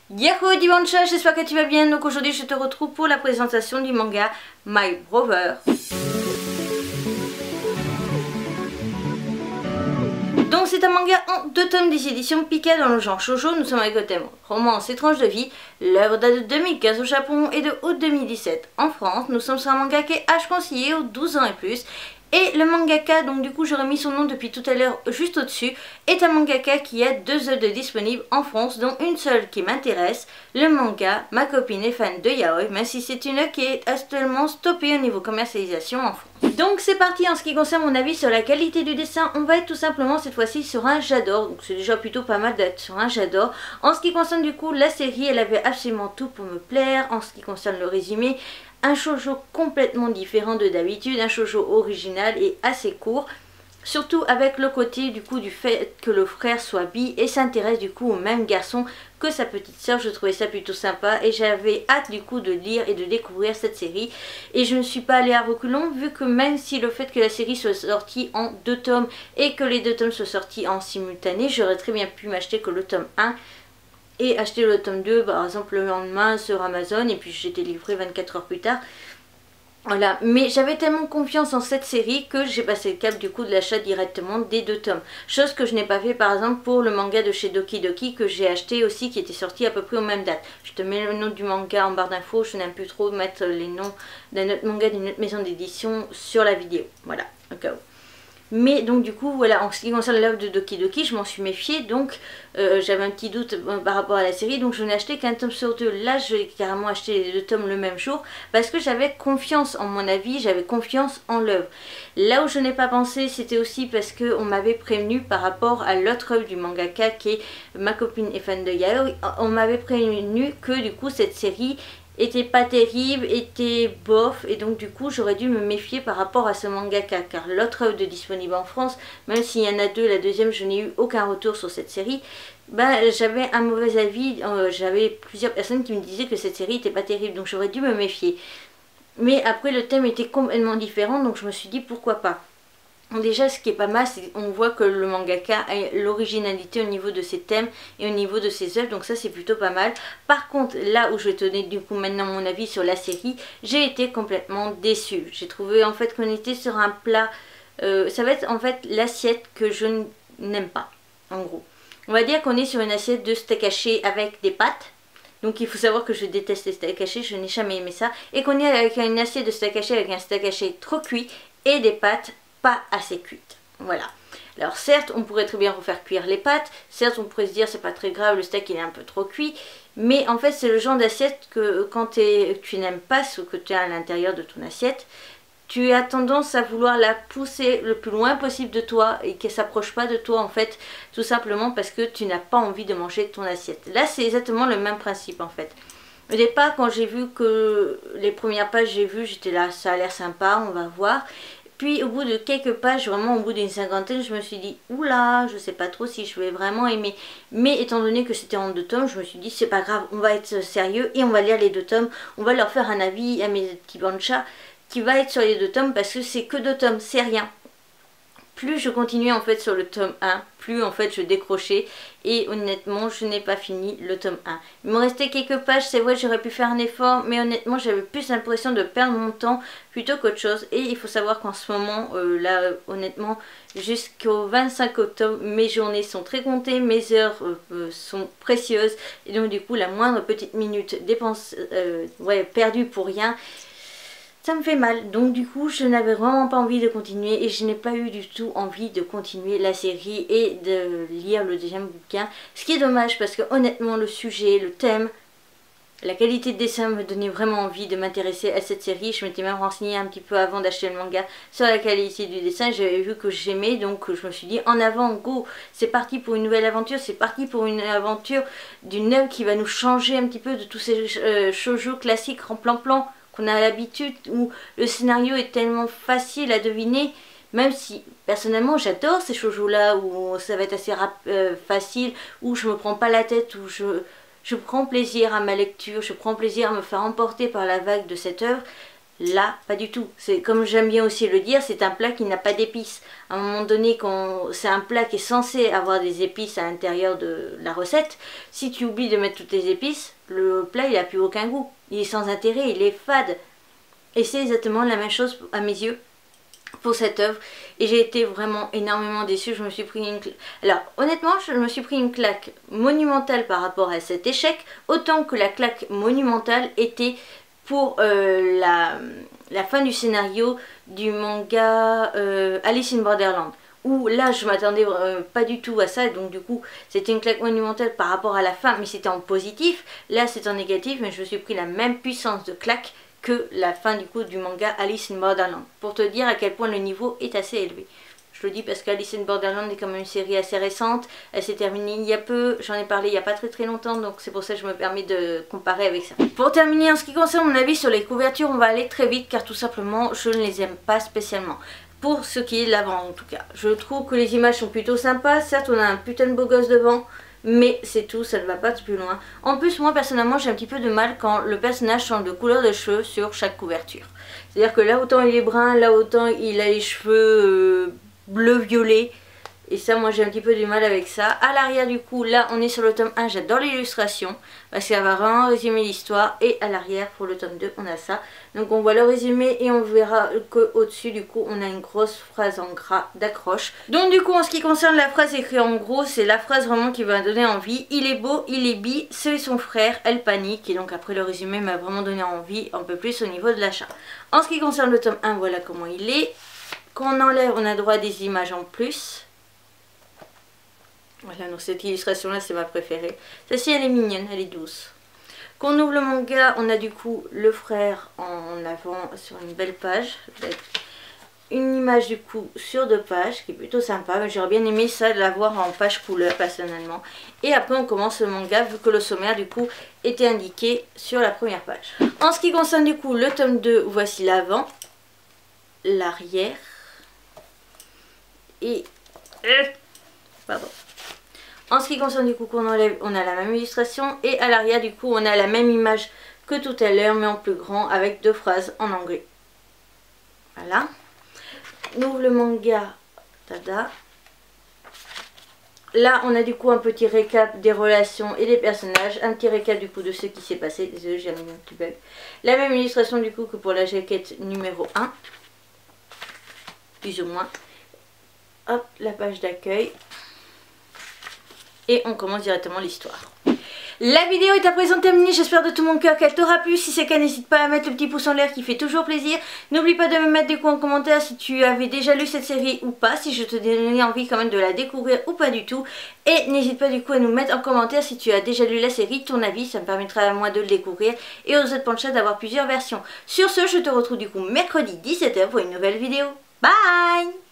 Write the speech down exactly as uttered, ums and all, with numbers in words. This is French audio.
Yahoo Dimanche, j'espère que tu vas bien. Donc aujourd'hui je te retrouve pour la présentation du manga My Brother. Donc c'est un manga en deux tomes des éditions Pika dans le genre shoujo. Nous sommes avec le thème romance étrange de vie. L'œuvre date de deux mille quinze au Japon et de août deux mille dix-sept en France. Nous sommes sur un manga qui est âge conseillé aux douze ans et plus. Et le mangaka, donc du coup j'aurais mis son nom depuis tout à l'heure juste au-dessus, est un mangaka qui a deux œuvres disponibles en France, dont une seule qui m'intéresse, le manga Ma copine est fan de yaoi, même si c'est une œuvre qui est actuellement stoppée au niveau commercialisation en France. Donc c'est parti. En ce qui concerne mon avis sur la qualité du dessin, on va être tout simplement cette fois-ci sur un j'adore, donc c'est déjà plutôt pas mal d'être sur un j'adore. En ce qui concerne du coup la série, elle avait absolument tout pour me plaire. En ce qui concerne le résumé, un shoujo complètement différent de d'habitude, un shoujo original et assez court, surtout avec le côté du coup du fait que le frère soit bi et s'intéresse du coup au même garçon que sa petite soeur. Je trouvais ça plutôt sympa et j'avais hâte du coup de lire et de découvrir cette série, et je ne suis pas allée à reculons, vu que même si le fait que la série soit sortie en deux tomes et que les deux tomes soient sortis en simultané, j'aurais très bien pu m'acheter que le tome un et acheter le tome deux par exemple le lendemain sur Amazon, et puis j'étais livré vingt-quatre heures plus tard. Voilà, mais j'avais tellement confiance en cette série que j'ai passé le cap du coup de l'achat directement des deux tomes. Chose que je n'ai pas fait par exemple pour le manga de chez Doki Doki que j'ai acheté aussi, qui était sorti à peu près aux mêmes dates. Je te mets le nom du manga en barre d'infos, je n'aime plus trop mettre les noms d'un autre manga d'une autre maison d'édition sur la vidéo. Voilà, au cas où. Mais donc du coup voilà, en ce qui concerne l'œuvre de Doki Doki, je m'en suis méfiée, donc euh, j'avais un petit doute euh, par rapport à la série, donc je n'ai acheté qu'un tome sur deux. Là j'ai carrément acheté les deux tomes le même jour parce que j'avais confiance en mon avis, j'avais confiance en l'œuvre. Là où je n'ai pas pensé, c'était aussi parce qu'on m'avait prévenu par rapport à l'autre œuvre du mangaka qui est Ma copine est fan de yaoi. On m'avait prévenu que du coup cette série était pas terrible, était bof, et donc du coup j'aurais dû me méfier par rapport à ce mangaka, car l'autre œuvre de disponible en France, même s'il y en a deux, la deuxième je n'ai eu aucun retour sur cette série, bah j'avais un mauvais avis, euh, j'avais plusieurs personnes qui me disaient que cette série était pas terrible, donc j'aurais dû me méfier. Mais après le thème était complètement différent, donc je me suis dit pourquoi pas. Déjà ce qui est pas mal, c'est qu'on voit que le mangaka a l'originalité au niveau de ses thèmes et au niveau de ses œuvres, donc ça c'est plutôt pas mal. Par contre là où je vais te donner du coup maintenant mon avis sur la série, j'ai été complètement déçue. J'ai trouvé en fait qu'on était sur un plat, euh, ça va être en fait l'assiette que je n'aime pas en gros. On va dire qu'on est sur une assiette de steak haché avec des pâtes. Donc il faut savoir que je déteste les steaks hachés, je n'ai jamais aimé ça. Et qu'on est avec une assiette de steak haché avec un steak haché trop cuit et des pâtes pas assez cuites. Voilà. Alors certes on pourrait très bien refaire cuire les pâtes, certes on pourrait se dire c'est pas très grave, le steak il est un peu trop cuit, mais en fait c'est le genre d'assiette que quand es, tu n'aimes pas ce que tu as à l'intérieur de ton assiette, tu as tendance à vouloir la pousser le plus loin possible de toi et qu'elle s'approche pas de toi en fait, tout simplement parce que tu n'as pas envie de manger ton assiette. Là c'est exactement le même principe en fait. Au départ quand j'ai vu que les premières pages j'ai vu, j'étais là ça a l'air sympa, on va voir. Puis au bout de quelques pages, vraiment au bout d'une cinquantaine, je me suis dit oula, je sais pas trop si je vais vraiment aimer. Mais étant donné que c'était en deux tomes, je me suis dit c'est pas grave, on va être sérieux et on va lire les deux tomes. On va leur faire un avis à mes petits banchas qui va être sur les deux tomes parce que c'est que deux tomes, c'est rien. Plus je continuais en fait sur le tome un, plus en fait je décrochais, et honnêtement je n'ai pas fini le tome un. Il me restait quelques pages, c'est vrai j'aurais pu faire un effort, mais honnêtement j'avais plus l'impression de perdre mon temps plutôt qu'autre chose. Et il faut savoir qu'en ce moment, euh, là honnêtement jusqu'au vingt-cinq octobre, mes journées sont très comptées, mes heures euh, sont précieuses, et donc du coup la moindre petite minute dépense, euh, ouais, perdue pour rien, ça me fait mal. Donc du coup je n'avais vraiment pas envie de continuer, et je n'ai pas eu du tout envie de continuer la série et de lire le deuxième bouquin, ce qui est dommage parce que honnêtement le sujet, le thème, la qualité de dessin me donnait vraiment envie de m'intéresser à cette série. Je m'étais même renseignée un petit peu avant d'acheter le manga sur la qualité du dessin, j'avais vu que j'aimais, donc je me suis dit en avant, go, c'est parti pour une nouvelle aventure, c'est parti pour une aventure d'une œuvre qui va nous changer un petit peu de tous ces euh, shoujo classiques en plan-plan qu'on a l'habitude, où le scénario est tellement facile à deviner, même si personnellement j'adore ces shoujo là où ça va être assez rap, euh, facile, où je me prends pas la tête, où je, je prends plaisir à ma lecture, je prends plaisir à me faire emporter par la vague de cette œuvre. Là, pas du tout. C'est comme j'aime bien aussi le dire, c'est un plat qui n'a pas d'épices. À un moment donné, quand c'est un plat qui est censé avoir des épices à l'intérieur de la recette, si tu oublies de mettre toutes les épices, le plat il a plus aucun goût. Il est sans intérêt, il est fade. Et c'est exactement la même chose à mes yeux pour cette œuvre. Et j'ai été vraiment énormément déçue. Je me suis pris une claque. Alors honnêtement, je me suis pris une claque monumentale par rapport à cet échec, autant que la claque monumentale était pour euh, la, la fin du scénario du manga euh, Alice in Borderland, où là je m'attendais euh, pas du tout à ça, donc du coup c'était une claque monumentale par rapport à la fin, mais c'était en positif. Là c'est en négatif, mais je me suis pris la même puissance de claque que la fin du coup du manga Alice in Borderland, pour te dire à quel point le niveau est assez élevé. Je le dis parce qu'Alice in Borderland est quand même une série assez récente, elle s'est terminée il y a peu, j'en ai parlé il n'y a pas très très longtemps, donc c'est pour ça que je me permets de comparer avec ça. Pour terminer, en ce qui concerne mon avis sur les couvertures, on va aller très vite car tout simplement je ne les aime pas spécialement. Pour ce qui est de l'avant en tout cas. Je trouve que les images sont plutôt sympas, certes on a un putain de beau gosse devant, mais c'est tout, ça ne va pas plus loin. En plus moi personnellement j'ai un petit peu de mal quand le personnage change de couleur de cheveux sur chaque couverture. C'est-à-dire que là autant il est brun, là autant il a les cheveux... Euh, bleu-violet, et ça moi j'ai un petit peu du mal avec ça. À l'arrière du coup, là on est sur le tome un, j'adore l'illustration parce qu'elle va vraiment résumer l'histoire, et à l'arrière pour le tome deux on a ça, donc on voit le résumé et on verra que au dessus du coup on a une grosse phrase en gras d'accroche. Donc du coup en ce qui concerne la phrase écrite en gros, c'est la phrase vraiment qui va donner envie: il est beau, il est bi, c'est son frère, elle panique. Et donc après le résumé m'a vraiment donné envie un peu plus au niveau de l'achat. En ce qui concerne le tome un, voilà comment il est. Quand on enlève, on a droit à des images en plus. Voilà, donc cette illustration là c'est ma préférée. Celle-ci elle est mignonne, elle est douce. Quand on ouvre le manga, on a du coup le frère en avant sur une belle page. Avec une image du coup sur deux pages qui est plutôt sympa. Mais j'aurais bien aimé ça de l'avoir en page couleur personnellement. Et après on commence le manga vu que le sommaire du coup était indiqué sur la première page. En ce qui concerne du coup le tome deux, voici l'avant, l'arrière. Et pardon. En ce qui concerne du coup qu'on enlève, on a la même illustration, et à l'arrière du coup on a la même image que tout à l'heure mais en plus grand avec deux phrases en anglais. Voilà. On ouvre le manga. Tada. Là on a du coup un petit récap des relations et des personnages, un petit récap du coup de ce qui s'est passé. Désolé, j'ai mis un petit bug. La même illustration du coup que pour la jaquette numéro un, plus ou moins. Hop, la page d'accueil. Et on commence directement l'histoire. La vidéo est à présent terminée, j'espère de tout mon cœur qu'elle t'aura plu. Si c'est le cas, n'hésite pas à mettre le petit pouce en l'air qui fait toujours plaisir. N'oublie pas de me mettre des coups en commentaire si tu avais déjà lu cette série ou pas, si je te donnais envie quand même de la découvrir ou pas du tout. Et n'hésite pas du coup à nous mettre en commentaire si tu as déjà lu la série, ton avis, ça me permettra à moi de le découvrir et aux autres penchats d'avoir plusieurs versions. Sur ce, je te retrouve du coup mercredi dix-sept heures pour une nouvelle vidéo. Bye!